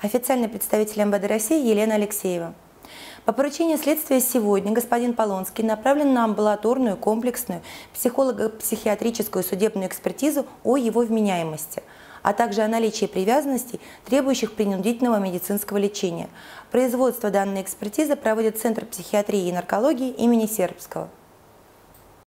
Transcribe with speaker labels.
Speaker 1: Официальный представитель МВД России Елена Алексеева. По поручению следствия сегодня господин Полонский направлен на амбулаторную, комплексную, психолого-психиатрическую судебную экспертизу о его вменяемости, а также о наличии привязанностей, требующих принудительного медицинского лечения. Производство данной экспертизы проводит Центр психиатрии и наркологии имени Сербского.